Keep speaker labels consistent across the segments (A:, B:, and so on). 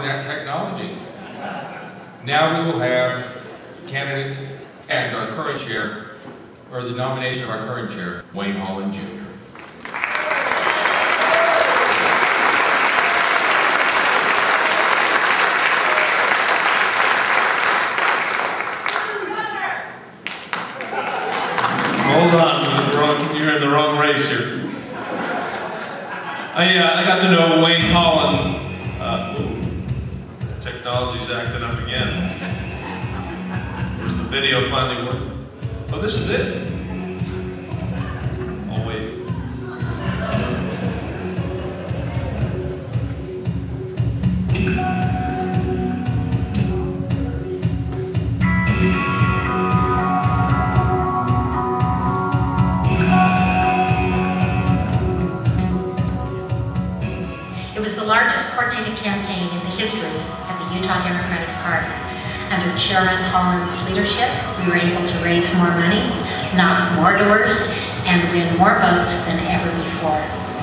A: that technology. Now we will have candidate and our current chair, or the nomination of our current chair, Wayne Holland Jr.
B: Hold on, you're in the wrong race here. I got to know Wayne Holland. Technology's acting up again. Where's the video finally working? Oh, this is it? I'll wait.
C: It was the largest coordinated campaign in the history of the Utah Democratic Party. Under Chairman Holland's leadership, we were able to raise more money, knock more doors, and win more votes than ever before.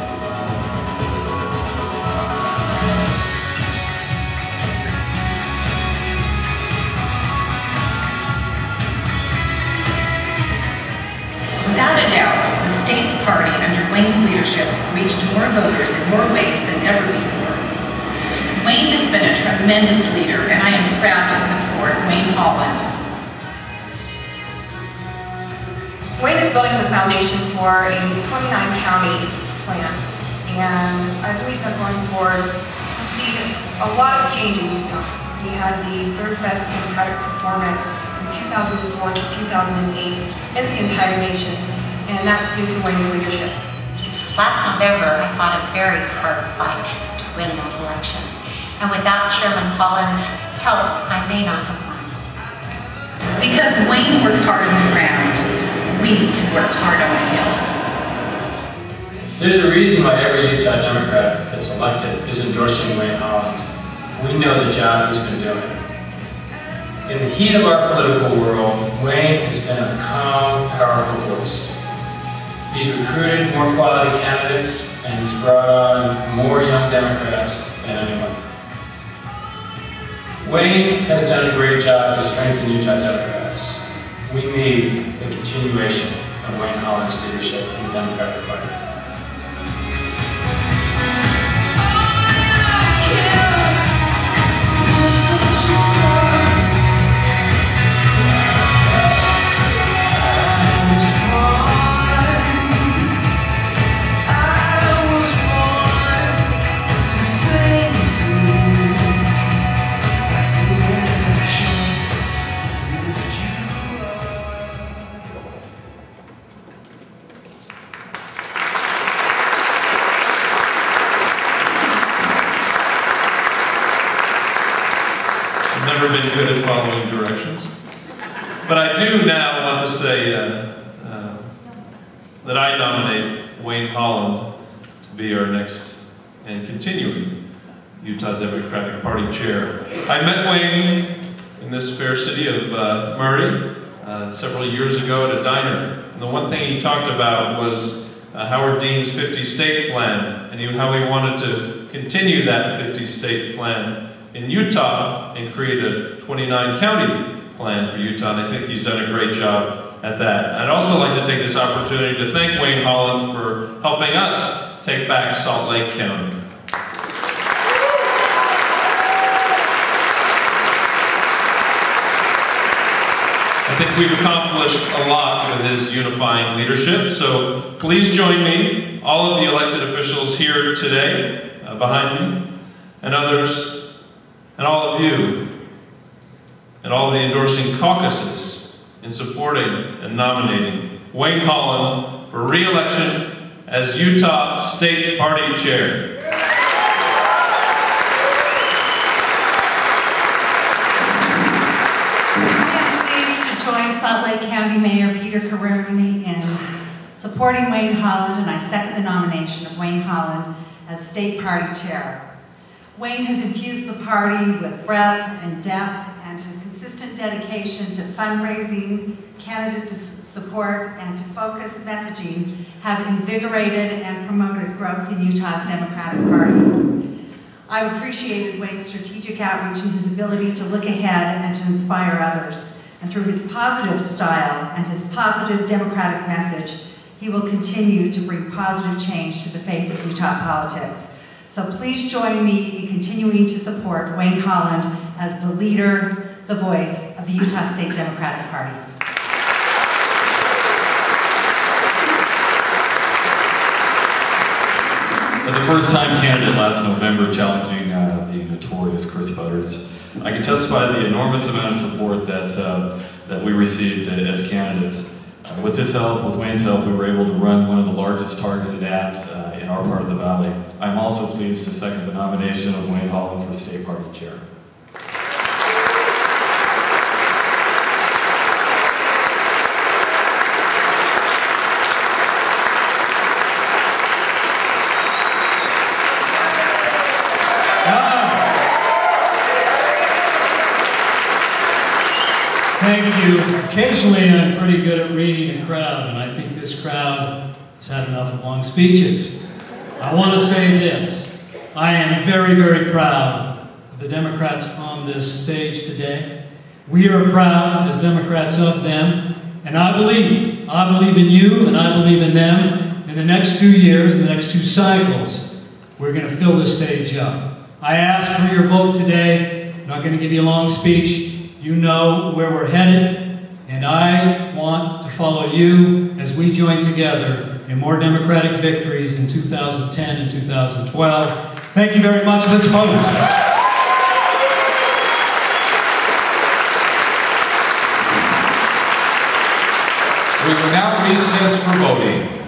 D: Without a doubt, the state party under Wayne's leadership reached more voters in more ways than ever before. Wayne has been a tremendous leader, and I am proud to support Wayne Holland.
E: Wayne is building the foundation for a 29-county plan, and I believe that going forward, we'll see a lot of change in Utah. We had the third best Democratic performance from 2004 to 2008 in the entire nation, and that's due to Wayne's leadership.
C: Last November, I fought a very hard fight to win that election. And without Chairman Holland's help, I may not have won.
D: Because Wayne works hard on the ground, we can work hard on the hill.
F: There's a reason why every Utah Democrat that's elected is endorsing Wayne Holland. We know the job he's been doing. In the heat of our political world, Wayne has been a calm, powerful voice. He's recruited more quality candidates, and he's brought on more young Democrats than anyone. Wayne has done a great job to strengthen Utah Democrats. We need the continuation of Wayne Holland's leadership in the Democratic Party.
B: Never been good at following directions. But I do now want to say that I nominate Wayne Holland to be our next and continuing Utah Democratic Party chair. I met Wayne in this fair city of Murray several years ago at a diner. And the one thing he talked about was Howard Dean's 50-state plan, and how he wanted to continue that 50-state plan in Utah and create a 29-county plan for Utah, and I think he's done a great job at that. I'd also like to take this opportunity to thank Wayne Holland for helping us take back Salt Lake County. I think we've accomplished a lot with his unifying leadership, so please join me, all of the elected officials here today, behind me, and others, and all of you, and all of the endorsing caucuses in supporting and nominating Wayne Holland for re-election as Utah State Party Chair.
G: I'm pleased to join Salt Lake County Mayor Peter Corroon in supporting Wayne Holland, and I second the nomination of Wayne Holland as State Party Chair. Wayne has infused the party with breadth and depth, and his consistent dedication to fundraising, candidate support, and to focused messaging have invigorated and promoted growth in Utah's Democratic Party. I've appreciated Wayne's strategic outreach and his ability to look ahead and to inspire others. And through his positive style and his positive democratic message, he will continue to bring positive change to the face of Utah politics. So please join me in continuing to support Wayne Holland as the leader, the voice of the Utah State Democratic Party.
H: As a first-time candidate last November challenging the notorious Chris Butters, I can testify to the enormous amount of support that we received as candidates. With his help, with Wayne's help, we were able to run one of the largest targeted ads in our part of the valley. I'm also pleased to second the nomination of Wayne Holland for State Party Chair.
F: Thank you. Occasionally I'm pretty good at reading a crowd, and I think this crowd has had enough of long speeches. I want to say this. I am very, very proud of the Democrats on this stage today. We are proud as Democrats of them, and I believe in you and I believe in them. In the next 2 years, in the next 2 cycles, we're going to fill this stage up. I ask for your vote today. I'm not going to give you a long speech. You know where we're headed, and I want to follow you as we join together in more Democratic victories in 2010 and 2012. Thank you very much. Let's vote.
A: We will now recess for voting.